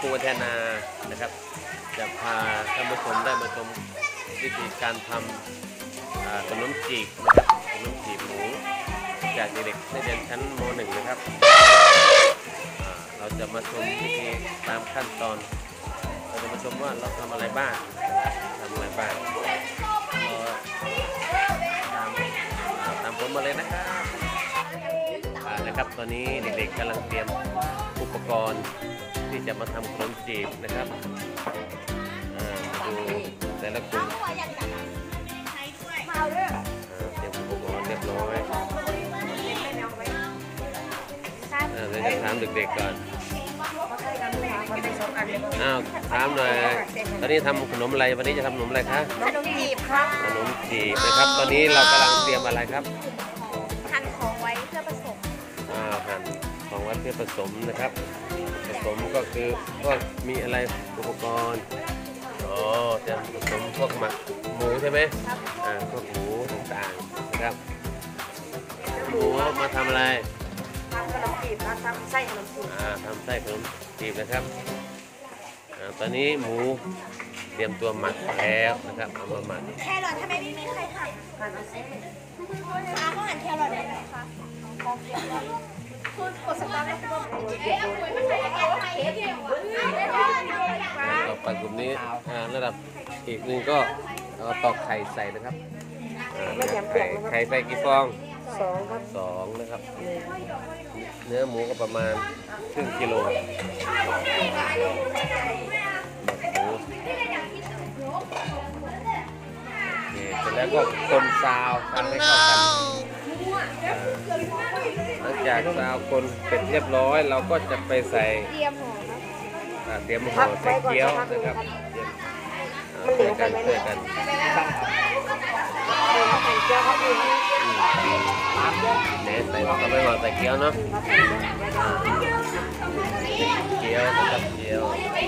ปูวัฒนานะครับจะพาท่านผู้ชมได้มาชมวิธีการทำขนมจีบนะครับขนมจีบหมูจากเด็กๆนักเรียนชั้นม .1 นะครับเราจะมาชมวิธีตามขั้นตอนเราจะมาชมว่าเราทำอะไรบ้างตามผมมาเลยนะครับตอนนี้เด็กๆกำลังเตรียมอุปกรณ์ที่จะมาทำขนมจีบนะครับดูแต่ละกลุ่มเตรียมอุปกรณ์เรียบร้อยเราจะถามเด็กๆก่อนถามหน่อยตอนนี้ทำขนมอะไรวันนี้จะทำขนมอะไรคะขนมจีบครับขนมจีบนะครับตอนนี้เรากำลังเตรียมอะไรครับหั่นของไว้เพื่อผสมหั่นของไว้เพื่อผสมนะครับผสมก็คือก็มีอะไรอุปกรณ์จะผสมพวกหมักหมูใช่ไหมพวกหมูต่างๆนะครับหมูมาทำอะไรทำขนมจีบนะทำไส้ขนมจีบทำไส้ขนมจีบนะครับตอนนี้หมูเตรียมตัวหมักแล้วนะครับเอามาหมักแครอททำไมไม่มีใครหั่นเขาหั่นแครอทได้ไหมคะคุณกดสตาร์ทต่อไปกลุ่มนี้ระดับอีกหนึ่งก็ตอกไข่ใส่นะครับไข่ใส่กี่ฟอง 2 ครับ 2นะครับเนื้อหมูก็ประมาณครึ่งกิโลเสร็จแล้วก็คนซาวทำให้เข้ากันหลังจากซาวคนเสร็จเรียบร้อยเราก็จะไปใส่เตรียมห่อใส่เกี๊ยวนะครับช่วยกันเนี่ยใส่ทำให้ห่อใส่เกี๊ยวเนาะเกี๊ยวนะครับเกี๊ยว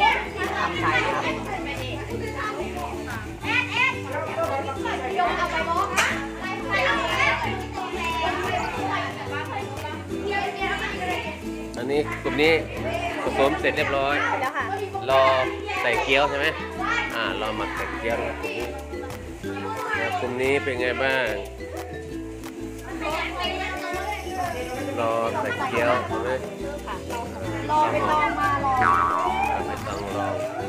อันนี้กลุ่มนี้ผสมเสร็จเรียบร้อยรอใส่เกี๊ยวใช่ไหมรอหมักใส่เกี๊ยวนะครับกลุ่มนี้เป็นไงบ้างรอใส่เกี๊ยวใช่ไหมรอไปรอมารอไม่ต้องรอ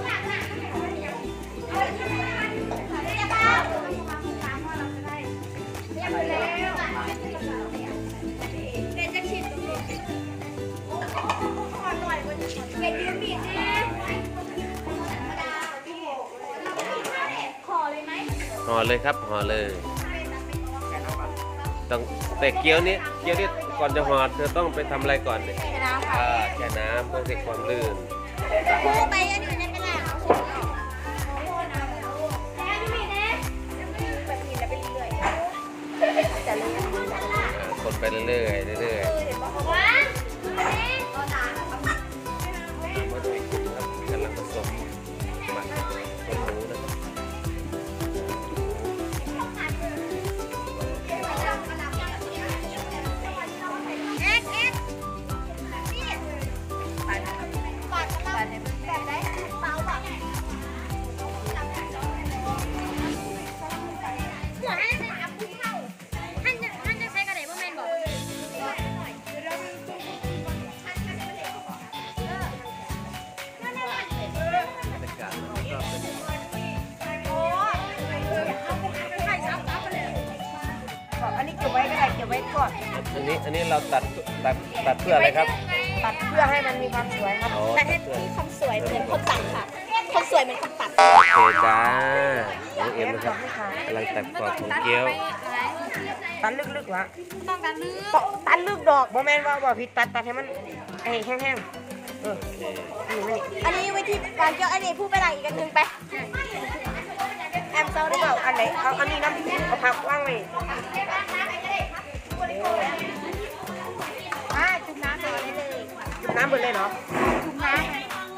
ห่อเลยครับห่อเลยต้องแต่เกี๊ยวนี้ก่อนจะห่อเธอต้องไปทำอะไรก่อนเนี่ยแช่น้ำเพื่อให้ความลื่นไปอันนี้ไม่เป็นไรคนไปเรื่อยมาดูอีกครับกำลังผสมหมักต้นหมูนะครับอันนี้เก็บไว้ก็ได้เก็บไว้ก่อนอันนี้เราตัดเพื่ออะไรครับตัดเพื่อให้มันมีความสวยครับตัดให้มีความสวยเหมือนคนตัดค่ะคนสวยเหมือนคนตัดโอเคจ้าน้องเอ็มนะครับกำลังตัดปอกของเกี๊ยวตัดลึกๆวะต้องตัดลึกดอกโมเมนต์ว่าผิดตัดให้มันแห้งอันนี้วิธีการเกี๊ยวอันนี้พูดไปหลังอีกอันนึงไปแอมเซอร์ได้เปล่าอันไหนเอาอันนี้น้ำเอาผักว่างไว้จุ่มน้ำเลยจุ่มน้ำหมดเลยเหรอจุ่มน้ำ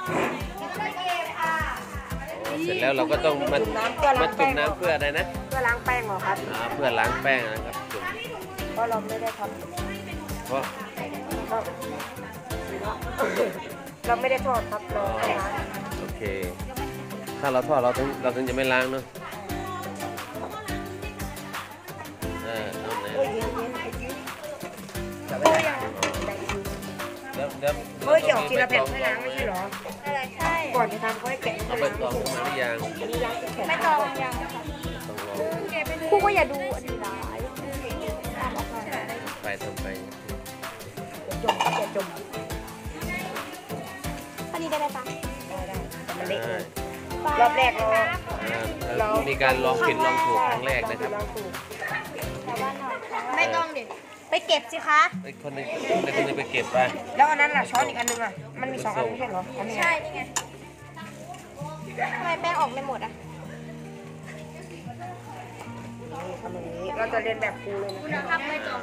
เสร็จแล้วเราก็ต้องมาจุ่มน้ำเพื่ออะไรนะเพื่อล้างแป้งเหรอครับเพื่อล้างแป้งนะครับจุ่มเพราะเราไม่ได้ทำเพราะเราไม่ได้ทอดครับเราอ๋อโอเค ถ้าเราทอดเราถึงจะไม่ล้างเนาะเอาไหนเฮ้ยเย็นไอ้จิ๊บจับไว้ไหนเดี๋ยวเฮ้ยเดี๋ยวทีละแผ่นให้ล้างไม่ใช่เหรออะไรใช่ก่อนจะทำก็ให้แกะเอาใบตองขึ้นมาหรือยังอันนี้ล้างเป็นแผ่นไม่ต้องยังต้องลองครูก็อย่าดูอันนี้ร้ายไปทำไปจมแกะจมอันนี้ได้ไหมปะได้แต่มันเละได้รอบแรกเรามีการลองผิดลองถูกครั้งแรกนะครับลองถูกแต่ว่าหน่อยไม่ต้องดิไปเก็บสิคะไอ้คนนี้ไปเก็บไปแล้วอันนั้นล่ะช้อนอีกอันนึงอ่ะมันมี2 อันไม่ใช่เหรออันนี้ใช่นี่ไงทำไมแป้งออกไม่หมดอ่ะทำอย่างนี้เราจะเรียนแบบครูเลยนะทำไม่จบ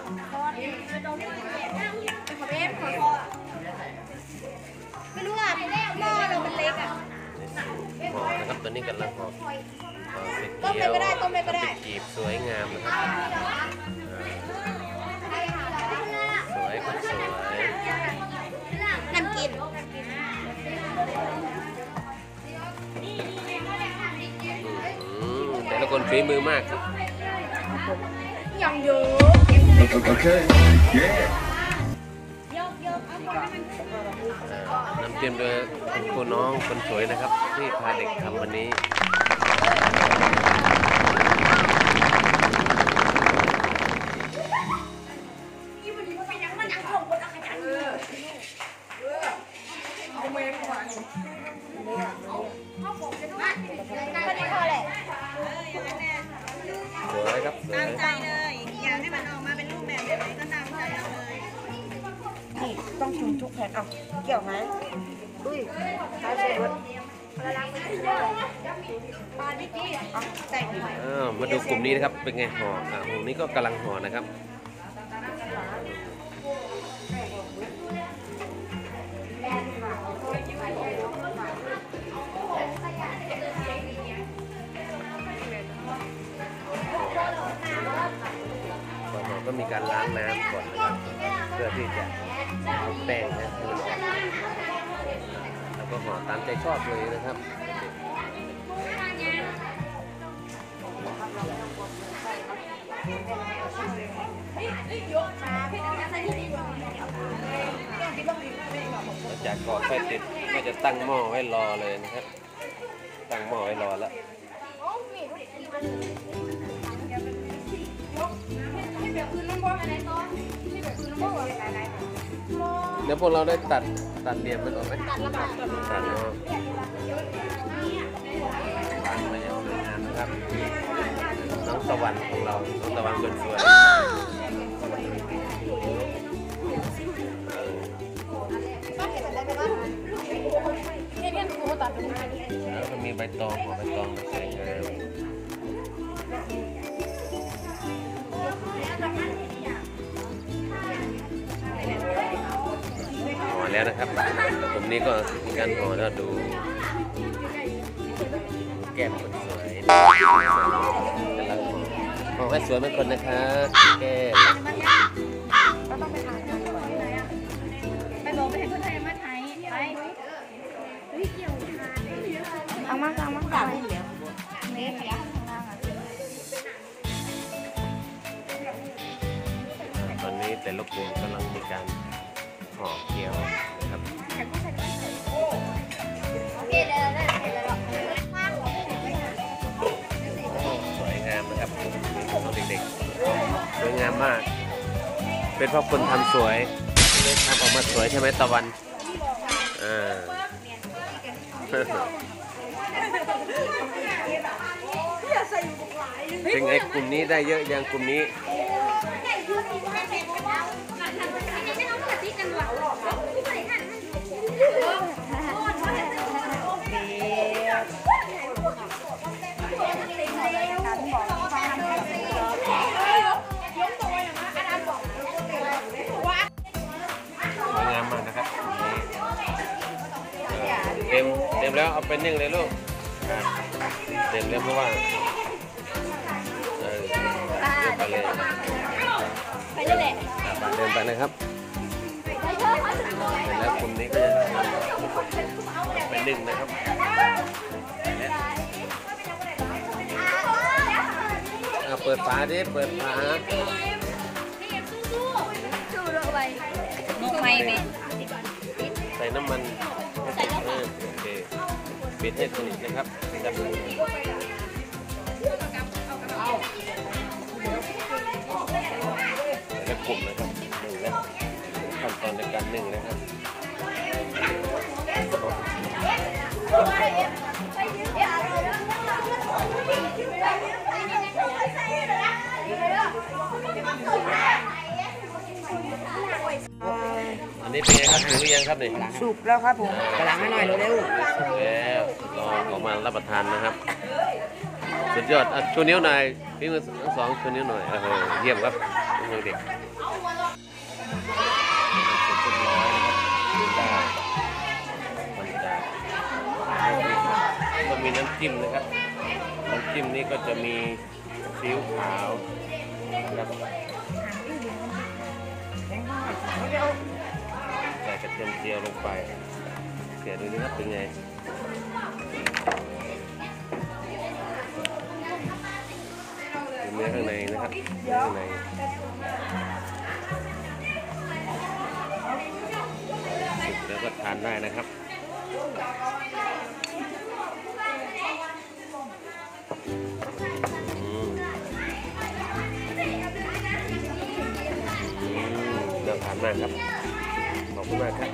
ไม่รู้อ่ะหม้อเรามันเล็กอ่ะห่อนะครับตัวนี้กำลังห่อเป็ดต้มเกี๊เลยยวก็ได้ต้มเลยก็ได้เป็ดกีบสวยงามนะครับสวยก็สวยน้ำกินแต่ละคนฝีมือมากยังเยอะ Okay. Yeah. นำเตรียมโดยคุณครูน้องคนสวยนะครับ ที่พาเด็กทำวันนี้สวยครับสวยใจเลยอยากให้มันออกมาเป็นรูปแบบไหนก็ตามใจเอาเลยนี่ต้องจุ่มทุกแผ่นเอาเกี่ยวไหมอุ้ยท้ายใส่รถมาดูกลุ่มนี้นะครับเป็นไงห่อกลุ่มนี้ก็กำลังห่อนะครับก่อนห่อก็มีการล้างน้ำก่อนนะครับเพื่อที่จะเอาแป้งนะคือหล่อแล้วก็ห่อตามใจชอบเลยนะครับหลังจากก่อไฟติดก็จะตั้งหม้อไว้รอเลยนะครับตั้งหม้อไว้รอแล้วเดี๋ยวพวกเราได้ตัดเหลี่ยมมันออกไหมตัดเนาะวางไว้อย่างสวยงามนะครับน้องตะวันของเราน้องตะวันคนสวยแล้วก็มีใบตองห่อใบตองสวยงามห่อแล้วนะครับผมนี้ก็มีการห่อแล้วดูแก้มคนสวยกำลังห่อให้สวยเหมือนคนนะครับแก้มไปบอกไปให้คนไทยมาไทยไปเอามากเอามากเอาเดี๋ยวนี่ข้างล่างอ่ะตอนนี้แต่ละกลุ่มกำลังมีการห่อเกี๊ยวนะครับโอเคเดี๋ยวได้เดี๋ยวเราสวยงามนะครับของเด็กๆสวยงามมาก เป็นเพราะคนทำสวยเลยทำออกมาสวยใช่ไหมตะวันเป็นไงกลุ่มนี้ได้เยอะยังกลุ่มนี้สวยงามมากนะครับเต็มแล้วเอาไปนึ่งเลยลูกเต็มแล้วเพราะว่าไปเลยไปเลยแหละเดินไปนะครับเสร็จแล้วกลุ่มนี้ก็จะทำนึ่งนะครับเปิดฝาดิเปิดฝานกไม่ไหมใส่น้ำมันโอเคปิดให้สนิทนะครับจับแล้วกลุ่มนะครับหนึ่งแล้วขั้นตอนในการนึ่งนะครับอันนี้เป็นไงครับถึงหรือยังครับนี่สุกแล้วครับผมกระลังให้หน่อยเร็วสุกแล้วรอออกมารับประทานนะครับสุดยอดชูนิ้วหน่อยพี่มือทั้งสองชูนิ้วหน่อยเยี่ยมครับมือเด็กเสร็จเรียบร้อยนะครับก็มีน้ำจิ้มนะครับน้ำจิ้มนี้ก็จะมีซีอิ๊วขาวนะครับใส่กระเทียมเจียวลงไปเกี่ยดูนะครับเป็นไงเนื้อข้างในนะครับเนื้อข้างในสุกแล้วก็ทานได้นะครับน่าทานมากครับขอบคุณมากครับ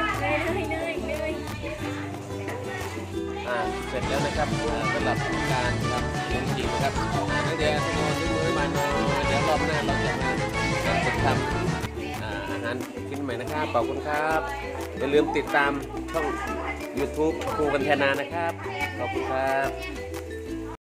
เสร็จแล้วนะครับสำหรับการทำขนมจีบนะครับนักเรียนนอนด้วยมือมาหน่อยเดี๋ยวรอบหน้าเราจะมาฝึกทำอาหารกินใหม่นะครับขอบคุณครับอย่าลืมติดตามช่อง YouTube ครูกันแทนานะครับขอบคุณครับ